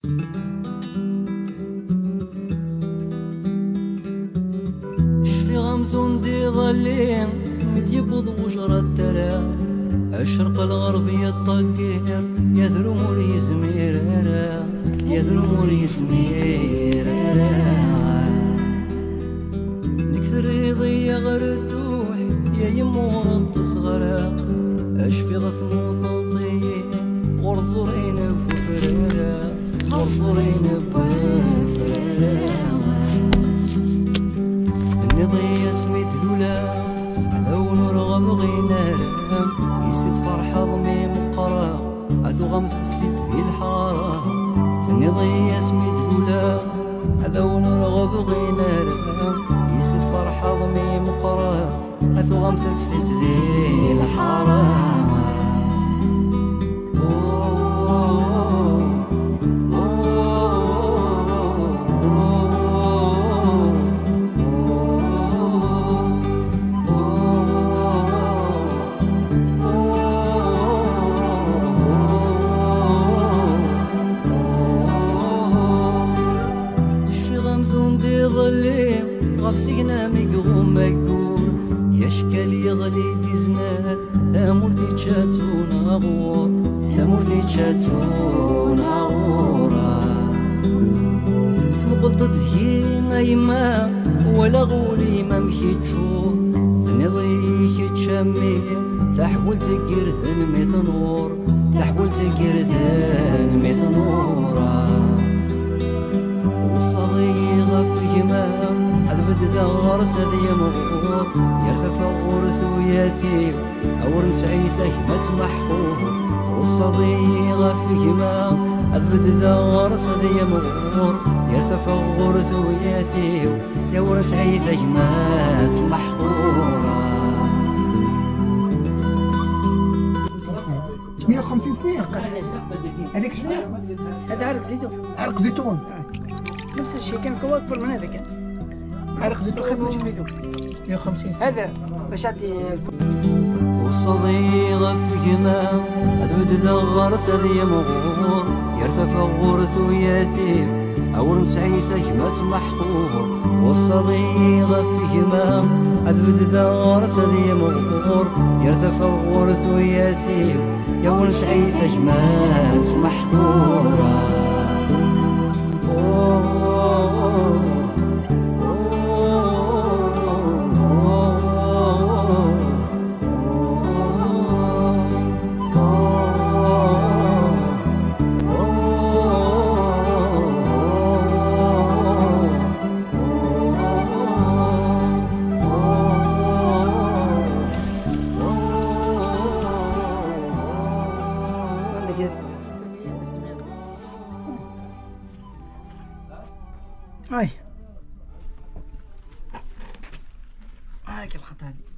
شفي غمزون دي ظليم متيبض وجرى الترى الشرق الغرب يطقير يذرم وريزمير يذرم وريزمير نكثر يضيع غير الدوح يا يمور التصغر اشفي غثمو ثلطين غرزورين بفريرة غرزورين بفريرة ثني اسمي دلولا عذو نرغب غينار يسد فرحة ضميم قرا عذو غمس بسيت ذي الحارة ثني اسمي دلولا عذو نرغب غينار يسد فرحة ضميم قرا عذو غمس بسيت ذي الحارة غفسينا ميقوم مكور يشكل يغلي ديزنات ثامورتي تشاتون غور ثامورتي تشاتون غورا ثم قلت تذكي غيما ولا غولي ما مشيتشور ثني ضيك تشمي تحول تقرثن ميثنور تحول تقرثن ميثنورا توصلي غف يمام بدأ غرس ذي مغور يرتفع غورث وياثير أور نسعيثك ما تمحقور توصدي غفي ما بدأ غرس ذي مغور يرتفع غورث وياثير يور نسعيثك ما تمحقور 150 سنين هذيك شنو؟ هذا عرق زيتون. عرق زيتون نفس الشيء كان هو أكبر من هذا كان. عرق زيتون 150 سنة. هذا باش يعطي توصدي غف يمام بدأ غرس ذي مغور يرتفع غورث وياثير أور نسعيثك ما تمحقور توصدي غف يمام بدأ غرس ذي مغور يرتفع غورث وياثير يور نسعيثك ما تمحقور هاي هاك الخط هذه